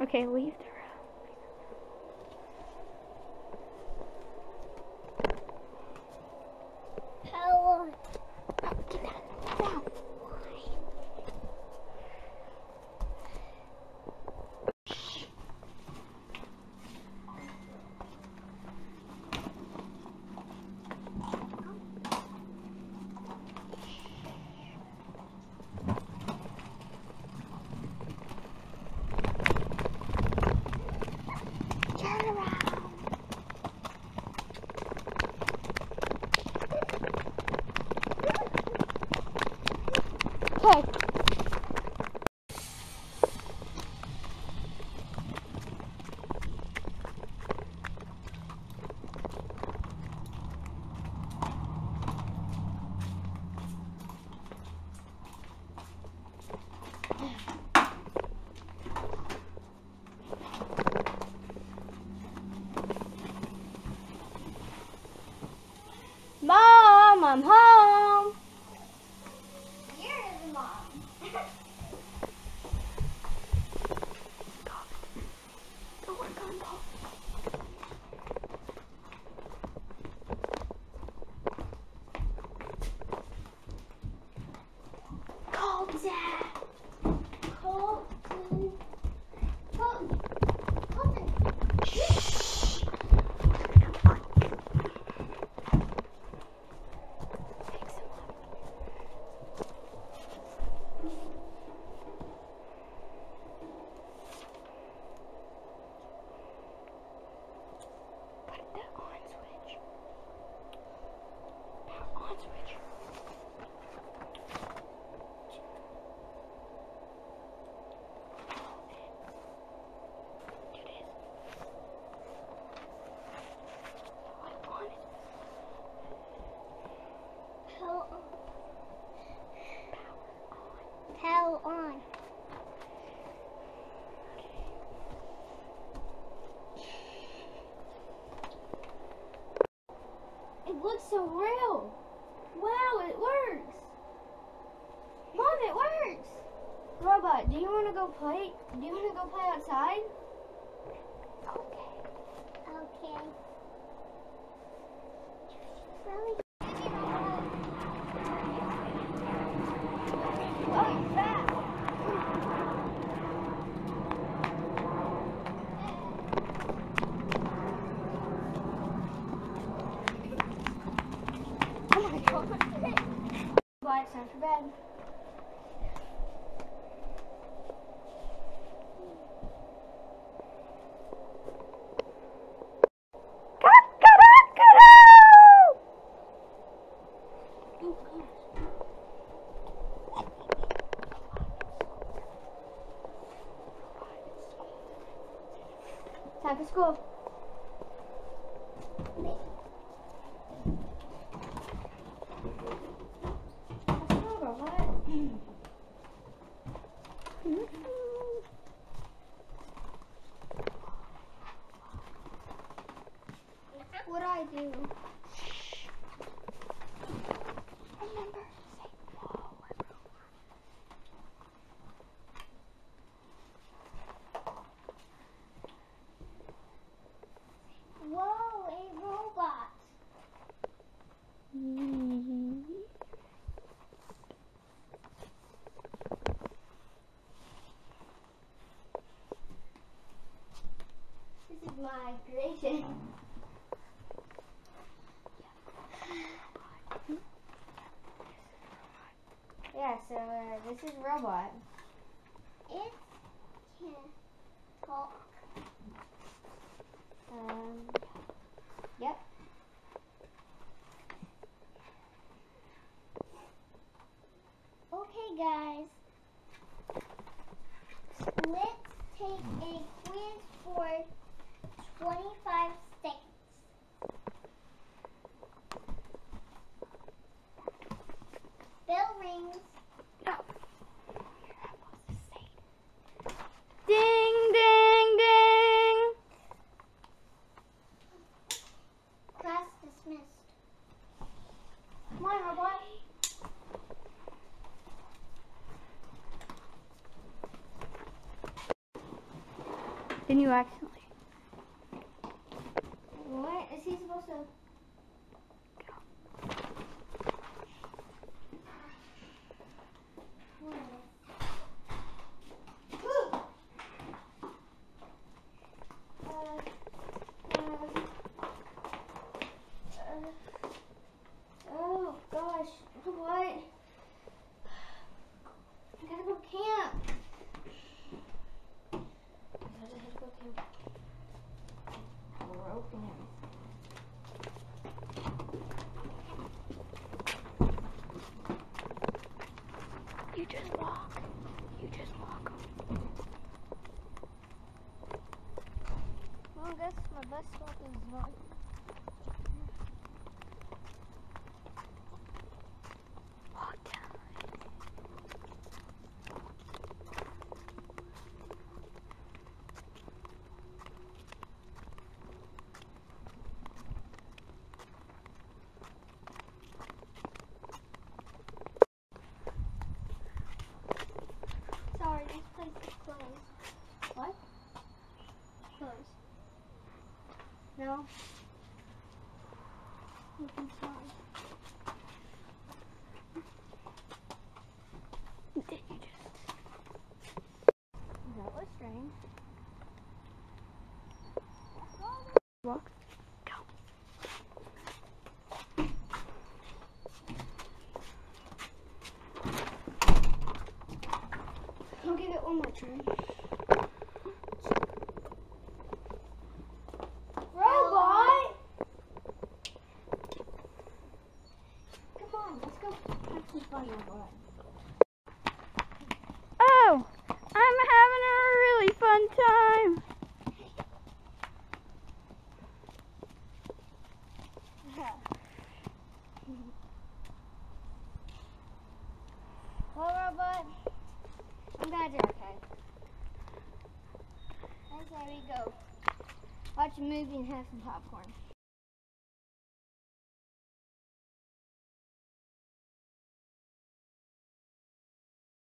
Okay, leave the room. Power. Oh, get down. Down. Turn around. Okay. Mom, I'm home. You're the mom. Don't work on Paul. Call Dad. Colton. Colton. Colton. Shh. Fix him up. Put the on switch. Power on switch. Do this. What on it? Power on. Power on. It looks so real. Wow, it works. Mom, it works. Robot, do you want to go play? Do you want to go play outside? Okay. Okay. Really? Oh, you're fast. Oh my God. Bye, it's time for bed. Time for school. What's wrong, Robot? What do I do? Remember, say no. Whoa, a robot. This is my creation. Yeah, so this is Robot. It can talk. Yep. Okay, guys. Let's take a quiz for 25 seconds. Bell rings. Ding, ding, ding. Then you accidentally. What is he supposed to? Oh gosh, what? I gotta go camp. I gotta go camp. Broken everything. You just walk. You just walk. Well, I guess my best stop is not. Walk down. Sorry, this place is closed. What? Closed. No? You can try. Did you just? That was strange. Walk. I'll give it one more try. Robot! Come on, let's go have some fun, Robot. Oh, I'm having a really fun time. Well, Robot, I'm glad you're okay. That's where we go. Watch a movie and have some popcorn.